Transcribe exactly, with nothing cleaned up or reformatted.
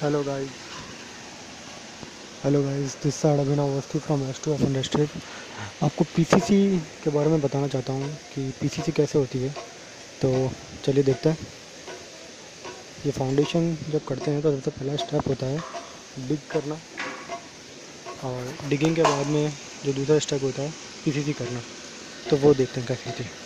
Hello guys hello guys this side Abhinav Awasthi from S two F industries. आपको PCC के बारे में बताना चाहता हूँ कि पीसीसी कैसे होती है। तो चलिए देखते हैं। ये फाउंडेशन जब करते हैं तो सबसे पहला स्टेप होता है डिग करना, और डिगिंग के बाद में जो दूसरा स्टेप होता है पीसीसी करना। तो वो देखते हैं कैसे होती है।